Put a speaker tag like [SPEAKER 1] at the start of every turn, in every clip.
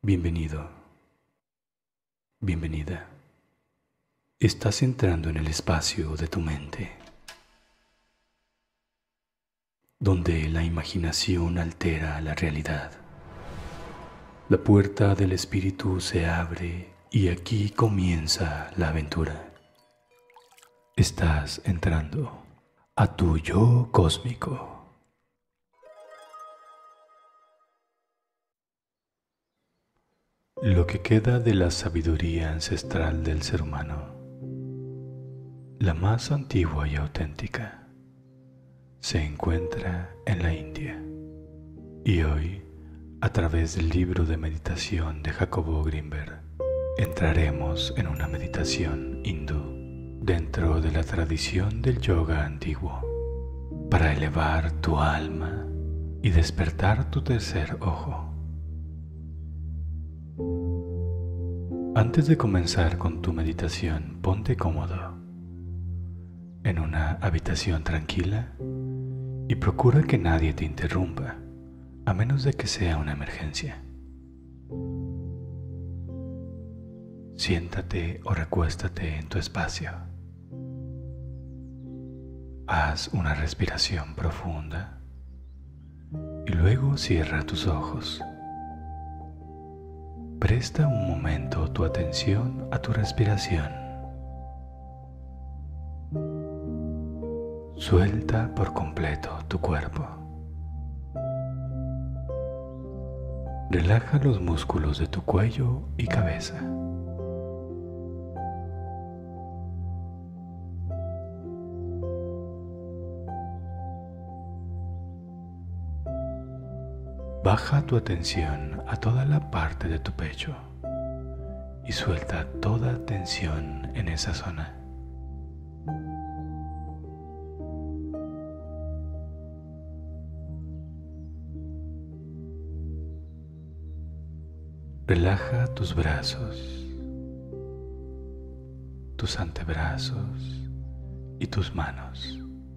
[SPEAKER 1] Bienvenido, bienvenida. Estás entrando en el espacio de tu mente, donde la imaginación altera la realidad. La puerta del espíritu se abre y aquí comienza la aventura. Estás entrando a tu yo cósmico. Lo que queda de la sabiduría ancestral del ser humano, la más antigua y auténtica, se encuentra en la India. Y hoy, a través del libro de meditación de Jacobo Grinberg, entraremos en una meditación hindú dentro de la tradición del yoga antiguo, para elevar tu alma y despertar tu tercer ojo. Antes de comenzar con tu meditación, ponte cómodo en una habitación tranquila y procura que nadie te interrumpa, a menos de que sea una emergencia. Siéntate o recuéstate en tu espacio. Haz una respiración profunda y luego cierra tus ojos. Presta un momento tu atención a tu respiración. Suelta por completo tu cuerpo. Relaja los músculos de tu cuello y cabeza. Baja tu atención a toda la parte de tu pecho y suelta toda tensión en esa zona. Relaja tus brazos, tus antebrazos y tus manos.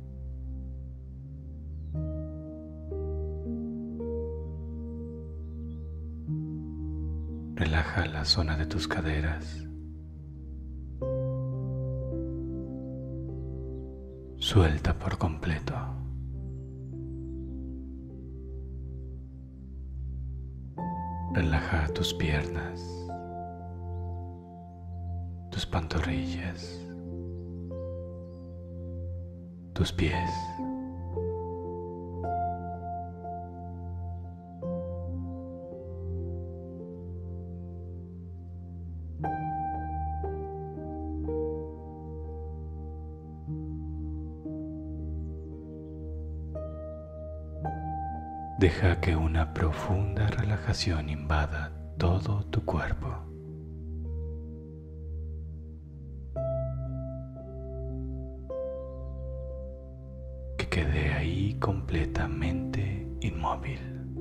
[SPEAKER 1] Relaja la zona de tus caderas. Suelta por completo. Relaja tus piernas, tus pantorrillas, tus pies. Deja que una profunda relajación invada todo tu cuerpo. Que quede ahí completamente inmóvil.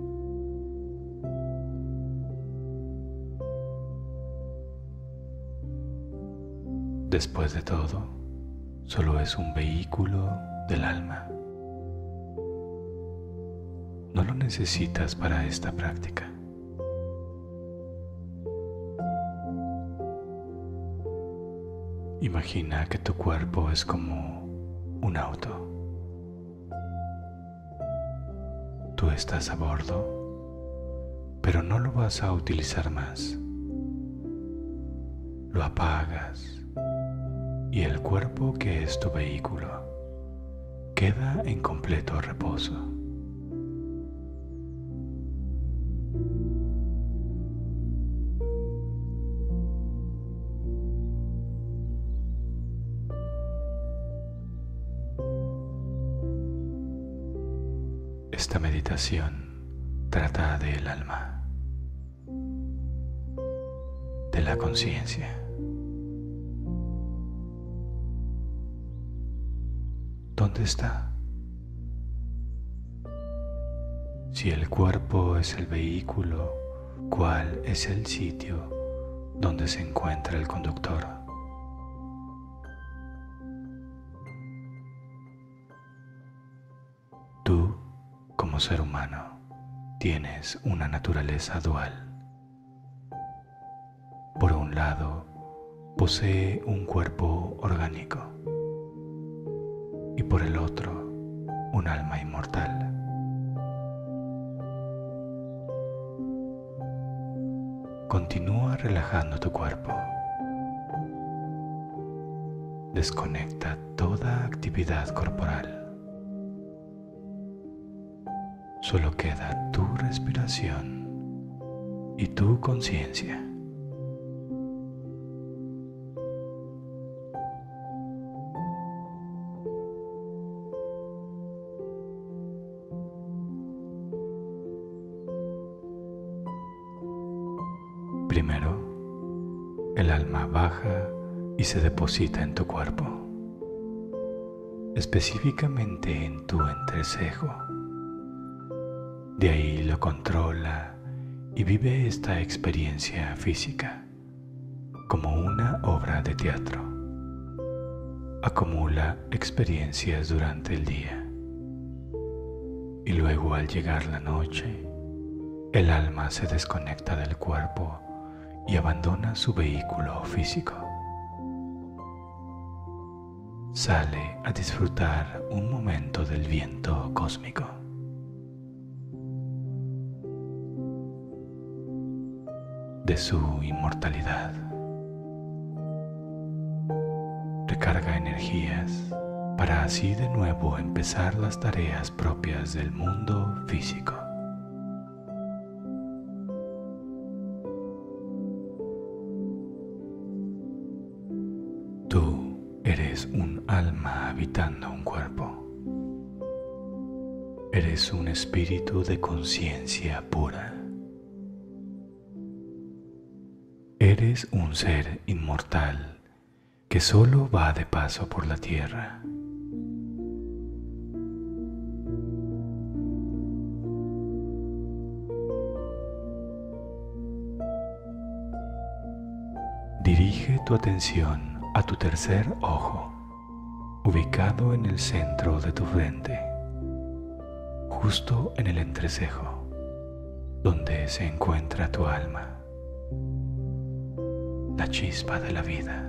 [SPEAKER 1] Después de todo, solo es un vehículo del alma. No lo necesitas para esta práctica. Imagina que tu cuerpo es como un auto. Tú estás a bordo, pero no lo vas a utilizar más. Lo apagas y el cuerpo, que es tu vehículo, queda en completo reposo. Esta meditación trata del alma, de la conciencia. ¿Dónde está? Si el cuerpo es el vehículo, ¿cuál es el sitio donde se encuentra el conductor? Tú, como ser humano, tienes una naturaleza dual. lado posee un cuerpo orgánico y por el otro un alma inmortal. Continúa relajando tu cuerpo. Desconecta toda actividad corporal. Solo queda tu respiración y tu conciencia. Primero, el alma baja y se deposita en tu cuerpo, específicamente en tu entrecejo. De ahí lo controla y vive esta experiencia física como una obra de teatro. Acumula experiencias durante el día y luego, al llegar la noche, el alma se desconecta del cuerpo y abandona su vehículo físico. Sale a disfrutar un momento del viento cósmico. De su inmortalidad. Recarga energías para así de nuevo empezar las tareas propias del mundo físico. Tú eres un alma habitando un cuerpo. Eres un espíritu de conciencia pura. Eres un ser inmortal que solo va de paso por la tierra. Dirige tu atención a tu tercer ojo, ubicado en el centro de tu frente, justo en el entrecejo, donde se encuentra tu alma, la chispa de la vida.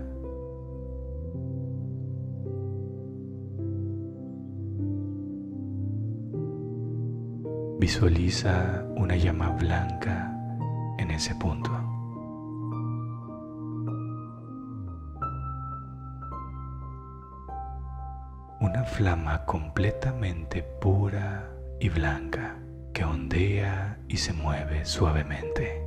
[SPEAKER 1] Visualiza una llama blanca en ese punto. Una flama completamente pura y blanca que ondea y se mueve suavemente.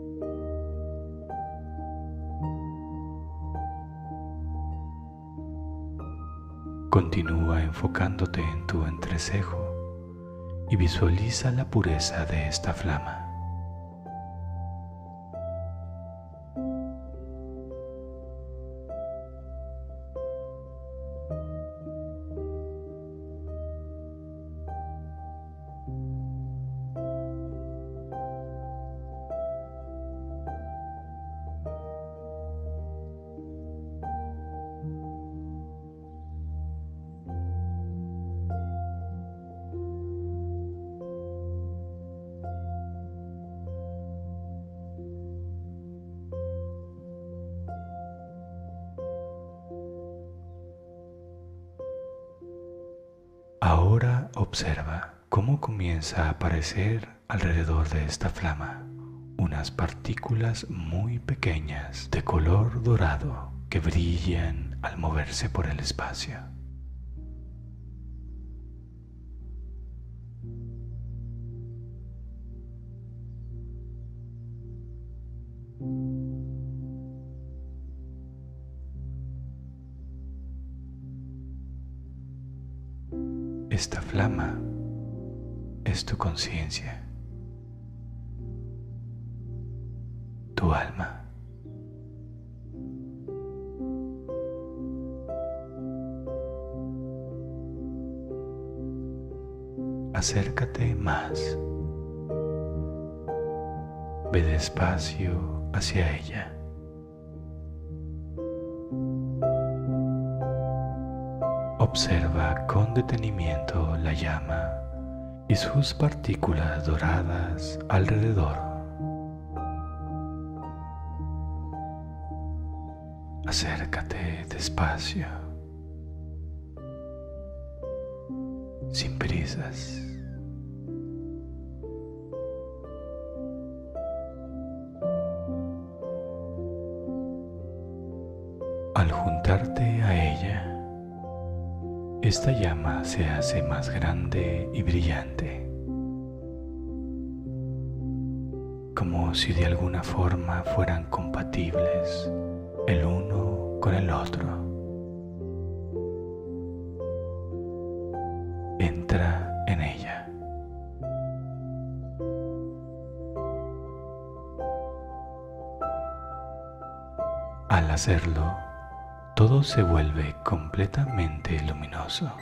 [SPEAKER 1] Continúa enfocándote en tu entrecejo y visualiza la pureza de esta flama. Ahora observa cómo comienza a aparecer alrededor de esta flama unas partículas muy pequeñas de color dorado que brillan al moverse por el espacio. Esta flama es tu conciencia, tu alma. Acércate más. Ve despacio hacia ella. Observa con detenimiento la llama y sus partículas doradas alrededor. Acércate despacio, sin prisas. Al juntarte a ella, esta llama se hace más grande y brillante, como si de alguna forma fueran compatibles el uno con el otro. Entra en ella. Al hacerlo, todo se vuelve completamente luminoso.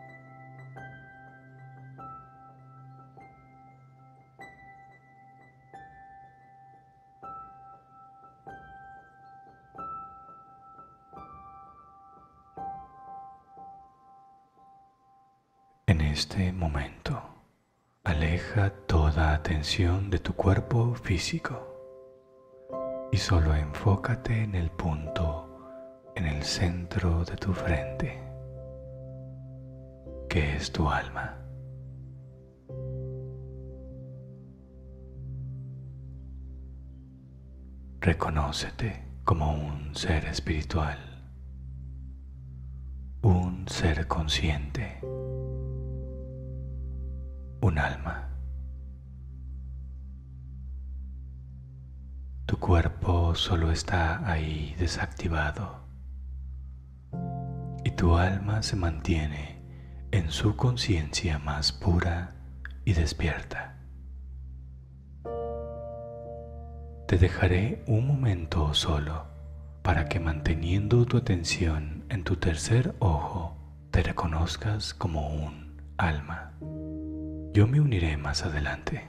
[SPEAKER 1] En este momento, aleja toda atención de tu cuerpo físico y solo enfócate en el punto en el centro de tu frente, que es tu alma. Reconócete como un ser espiritual, un ser consciente, un alma. Tu cuerpo solo está ahí desactivado y tu alma se mantiene en su conciencia más pura y despierta. Te dejaré un momento solo para que, manteniendo tu atención en tu tercer ojo, te reconozcas como un alma. Yo me uniré más adelante.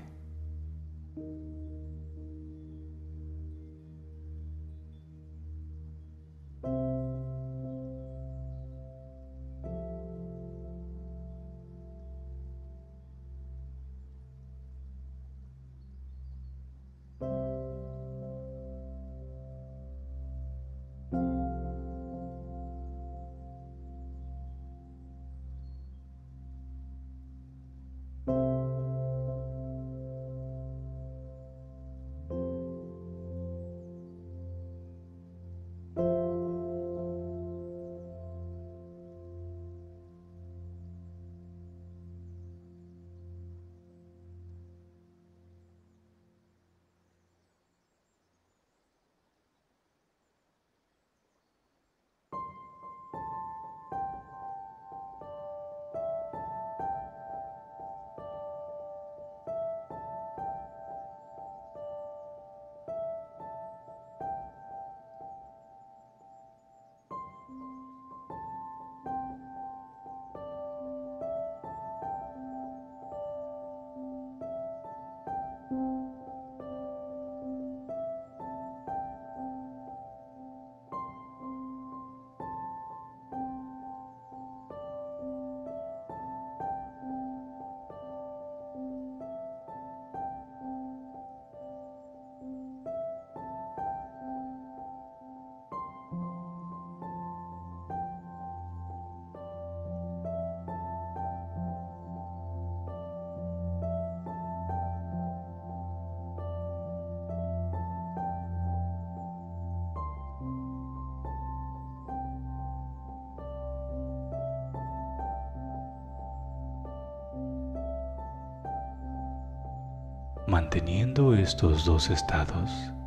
[SPEAKER 1] Manteniendo estos dos estados,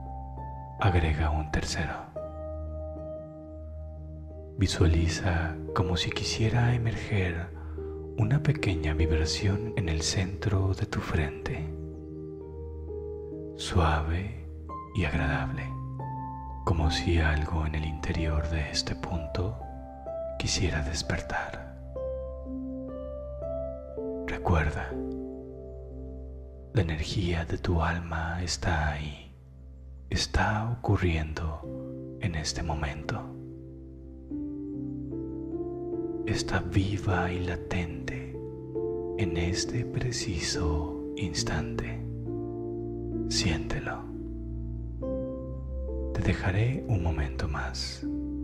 [SPEAKER 1] agrega un tercero. Visualiza como si quisiera emerger una pequeña vibración en el centro de tu frente, suave y agradable, como si algo en el interior de este punto quisiera despertar. Recuerda, la energía de tu alma está ahí, está ocurriendo en este momento. Está viva y latente en este preciso instante. Siéntelo. Te dejaré un momento más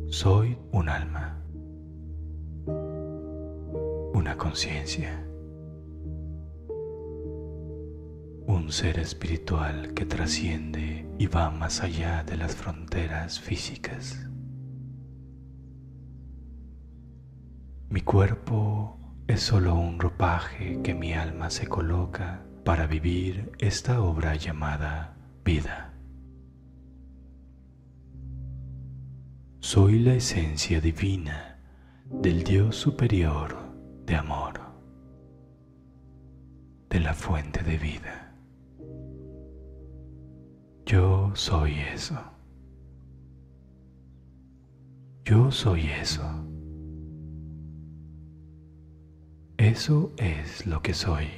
[SPEAKER 1] Soy un alma, una conciencia, un ser espiritual que trasciende y va más allá de las fronteras físicas. Mi cuerpo es solo un ropaje que mi alma se coloca para vivir esta obra llamada vida. Soy la esencia divina del Dios superior de amor, de la fuente de vida. Yo soy eso. Yo soy eso. Eso es lo que soy.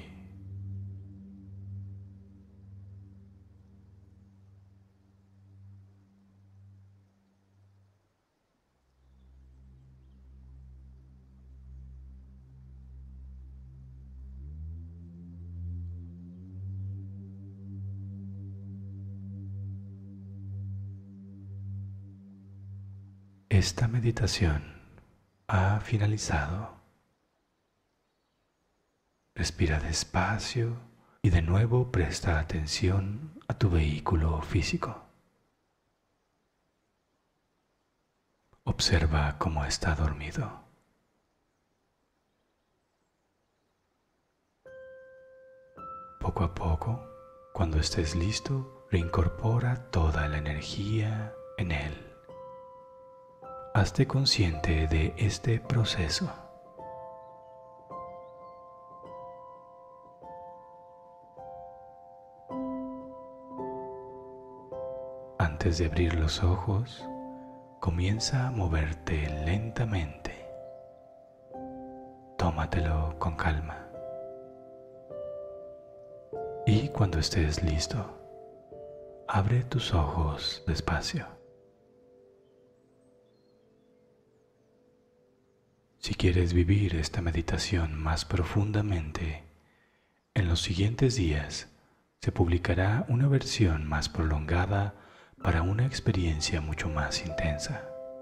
[SPEAKER 1] Esta meditación ha finalizado. Respira despacio y de nuevo presta atención a tu vehículo físico. Observa cómo está dormido. Poco a poco, cuando estés listo, reincorpora toda la energía en él. Hazte consciente de este proceso. Antes de abrir los ojos, comienza a moverte lentamente. Tómatelo con calma. Y cuando estés listo, abre tus ojos despacio. Si quieres vivir esta meditación más profundamente, en los siguientes días se publicará una versión más prolongada para una experiencia mucho más intensa,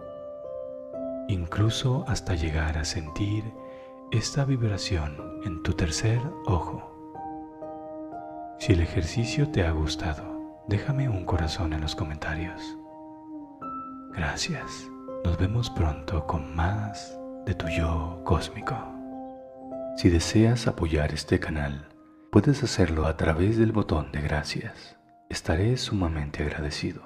[SPEAKER 1] incluso hasta llegar a sentir esta vibración en tu tercer ojo. Si el ejercicio te ha gustado, déjame un corazón en los comentarios. Gracias. Nos vemos pronto con más de tu yo cósmico. Si deseas apoyar este canal, puedes hacerlo a través del botón de gracias. Estaré sumamente agradecido.